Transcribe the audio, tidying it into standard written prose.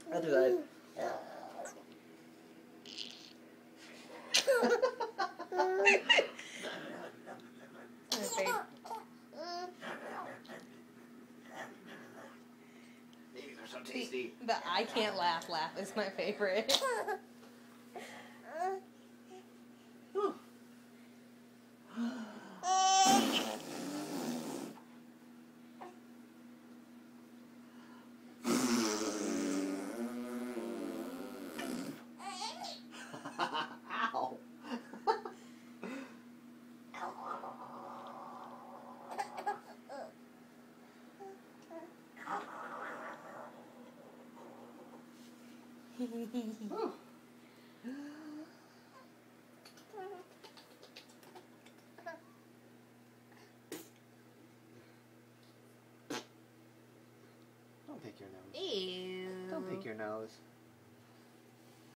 Other side. These are so tasty. The I can't laugh is my favorite. Ow. Don't pick your nose. Ew. Don't pick your nose.